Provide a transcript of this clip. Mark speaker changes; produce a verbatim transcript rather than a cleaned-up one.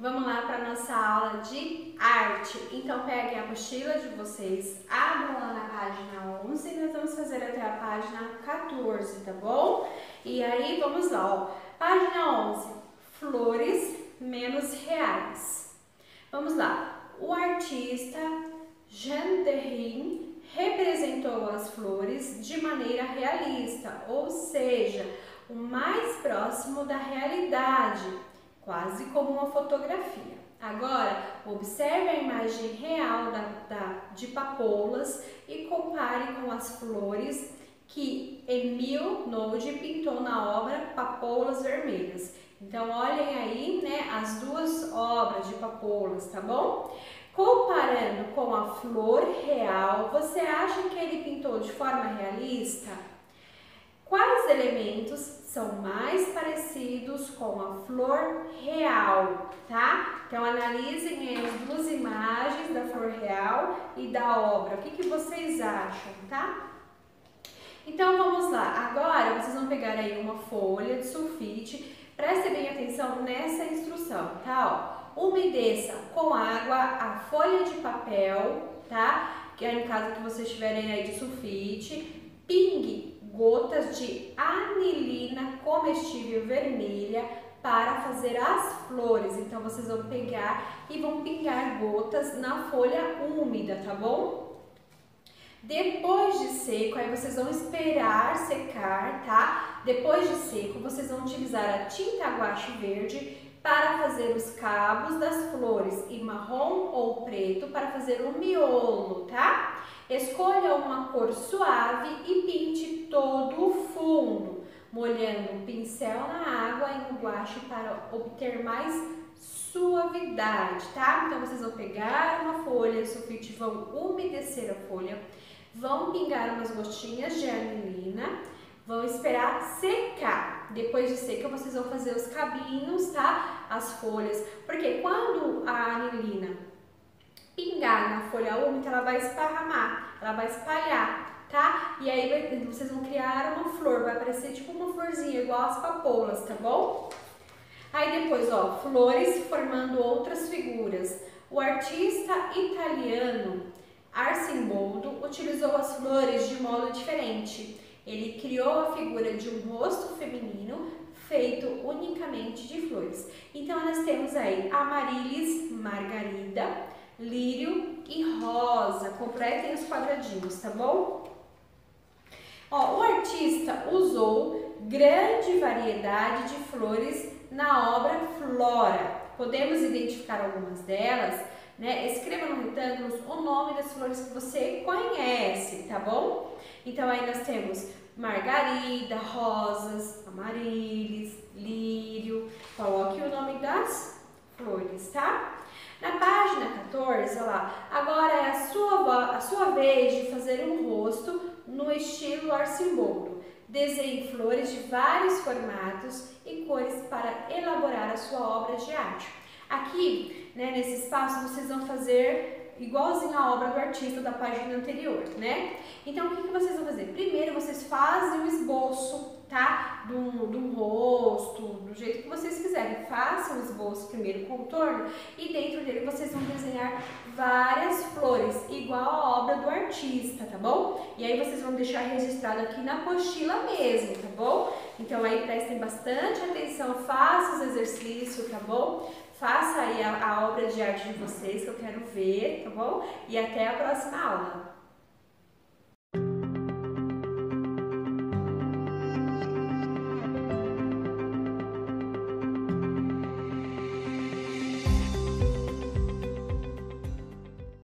Speaker 1: Vamos lá para nossa aula de arte. Então peguem a apostila de vocês, abram lá na página onze e nós vamos fazer até a página quatorze, tá bom? E aí vamos lá, ó. Página onze, flores menos reais. Vamos lá. O artista Jean Derrien representou as flores de maneira realista, ou seja, o mais próximo da realidade, quase como uma fotografia. Agora, observe a imagem real da, da, de papoulas e compare com as flores que Emile Nolde pintou na obra Papoulas Vermelhas. Então, olhem aí, né, as duas obras de papoulas, tá bom? Comparando com a flor real, você acha que ele pintou de forma realista? Quais elementos são mais parecidos com a flor real, tá? Então, analisem as duas imagens da flor real e da obra. O que, que vocês acham, tá? Então, vamos lá. Agora, vocês vão pegar aí uma folha de sulfite. Prestem bem atenção nessa instrução, tá? Ó, umedeça com água a folha de papel, tá? Que é no caso que vocês tiverem aí de sulfite. Pingue gotas de anilina comestível vermelha para fazer as flores. Então, vocês vão pegar e vão pingar gotas na folha úmida, tá bom? Depois de seco, aí vocês vão esperar secar, tá? Depois de seco, vocês vão utilizar a tinta guache verde para fazer os cabos das flores e marrom ou preto para fazer o miolo, tá? Escolha uma cor suave e pinte todo o fundo, molhando o pincel na água e no guache para obter mais suavidade, tá? Então, vocês vão pegar uma folha de sulfite, vão umedecer a folha, vão pingar umas gotinhas de anilina, vão esperar secar. Depois de seca, vocês vão fazer os cabinhos, tá? As folhas, porque quando a anilina pingar na folha úmida, ela vai esparramar, ela vai espalhar, tá? E aí vai, vocês vão criar uma flor, vai parecer tipo uma florzinha, igual as papoulas, tá bom? Aí depois, ó, flores formando outras figuras. O artista italiano Arcimboldo utilizou as flores de modo diferente. Ele criou a figura de um rosto feminino feito unicamente de flores. Então, nós temos aí Amaryllis, Margarida, Lírio e Rosa. Completem os quadradinhos, tá bom? Ó, o artista usou grande variedade de flores na obra Flora. Podemos identificar algumas delas, né? Escreva no retângulo o nome das flores que você conhece, tá bom? Então, aí nós temos Margarida, Rosas, Amaryllis, Lírio. Coloque o nome das flores, tá? Na página quatorze, olha lá, agora é a sua, a sua vez de fazer um rosto no estilo Arcimboldo. Desenhe flores de vários formatos e cores para elaborar a sua obra de arte. Aqui, né, nesse espaço, vocês vão fazer igualzinho a obra do artista da página anterior, né? Então, o que, que vocês vão fazer? Primeiro, vocês fazem um esboço, tá? De um rosto, do jeito que vocês quiserem. Façam o esboço primeiro, contorno, e dentro dele vocês vão desenhar várias flores, igual a obra do artista, tá bom? E aí vocês vão deixar registrado aqui na apostila mesmo, tá bom? Então, aí prestem bastante atenção, façam os exercícios, tá bom? Faça aí a, a obra de arte de vocês, que eu quero ver, tá bom? E até a próxima aula!